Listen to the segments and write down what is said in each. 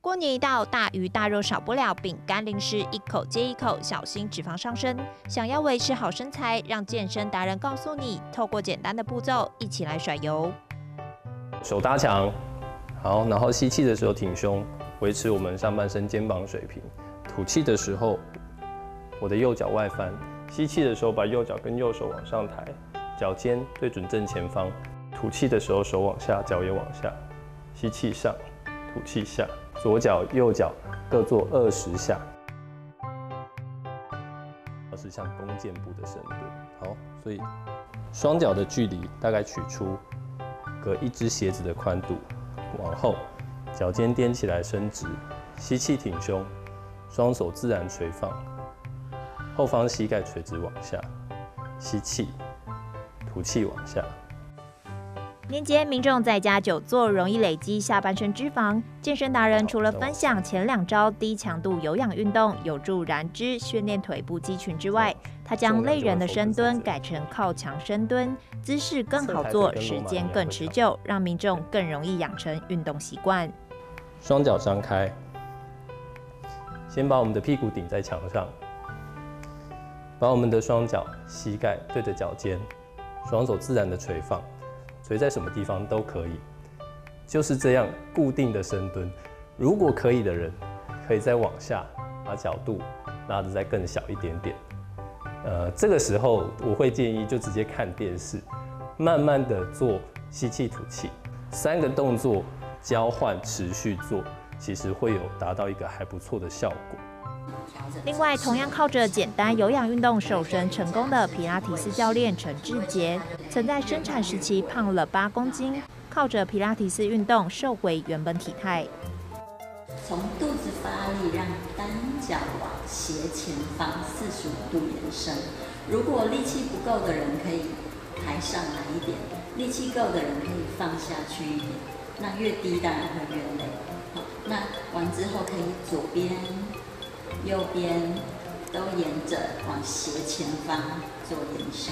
过年一到，大鱼大肉少不了，饼干零食一口接一口，小心脂肪上升。想要维持好身材，让健身达人告诉你，透过简单的步骤，一起来甩油。 手搭墙，好，然后吸气的时候挺胸，维持我们上半身肩膀水平。吐气的时候，我的右脚外翻。吸气的时候，把右脚跟右手往上抬，脚尖对准正前方。吐气的时候，手往下，脚也往下。吸气上，吐气下。左脚、右脚各做20下，是像弓箭步的深蹲。好，所以双脚的距离大概取出隔一只鞋子的宽度，往后，脚尖踮起来伸直，吸气挺胸，双手自然垂放，后方膝盖垂直往下，吸气，吐气往下。 年节民众在家久坐，容易累积下半身脂肪。健身达人除了分享前2招低强度有氧运动，有助燃脂、训练腿部肌群之外，他将累人的深蹲改成靠墙深蹲，姿势更好做，时间更持久，让民众更容易养成运动习惯。 双脚张开，先把我们的屁股顶在墙上，把我们的双脚膝盖对着脚尖，双手自然的垂放。垂在什么地方都可以，就是这样固定的深蹲。如果可以的人，可以再往下把角度拉得再更小一点点。这个时候我会建议就直接看电视，慢慢的做吸气吐气，3个动作交换持续做，其实会有达到一个还不错的效果。 另外，同样靠着简单有氧运动瘦身成功的皮拉提斯教练陈志杰，曾在生产时期胖了8公斤，靠着皮拉提斯运动瘦回原本体态。 从肚子发力，让单脚往斜前方45度延伸。如果力气不够的人，可以抬上来一点；力气够的人可以放下去一点。那越低当然会越累。好，那完之后可以左边、右边都沿着往斜前方做延伸。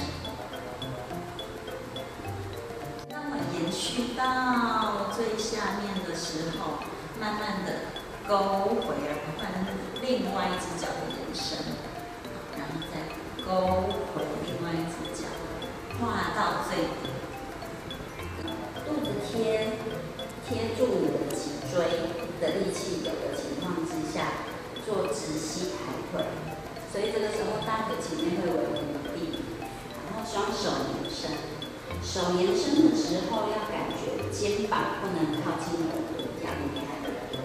那么延续到最下面的时候，慢慢的勾回来，换另外一只脚的延伸，然后再勾回另外一只脚，画到最底，肚子贴住你的脊椎的力气有的情况之下，做直膝抬腿，所以这个时候大腿前面会微微的地，然后双手延伸，手延伸的时候要感觉肩膀不能靠近耳朵，要离开耳朵。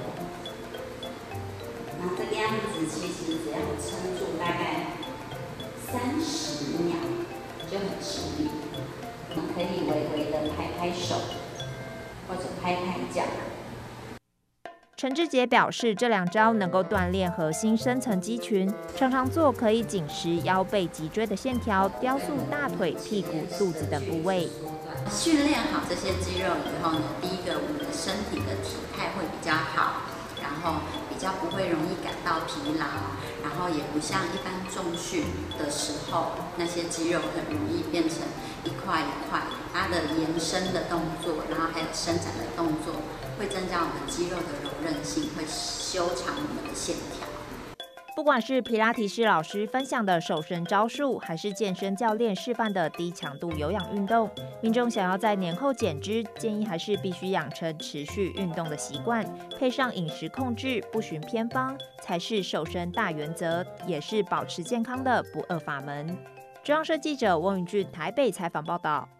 那这个样子其实只要撑住大概30秒就很吃力。可以微微的拍拍手，或者拍拍脚。 陈志杰表示，这2招能够锻炼核心深层肌群，常常做可以紧实腰背脊椎的线条，雕塑大腿、屁股、肚子等部位。 训练好这些肌肉以后呢，第一个我们的身体的体态会比较好，然后比较不会容易感到疲劳，然后也不像一般重训的时候，那些肌肉很容易变成一块一块。它的延伸的动作，然后还有伸展的动作，会增加我们肌肉的柔韧性，会修长我们的线条。 不管是皮拉提斯老师分享的瘦身招数，还是健身教练示范的低强度有氧运动，民众想要在年后减脂，建议还是必须养成持续运动的习惯，配上饮食控制，不循偏方，才是瘦身大原则，也是保持健康的不二法门。中央社记者翁云俊台北采访报道。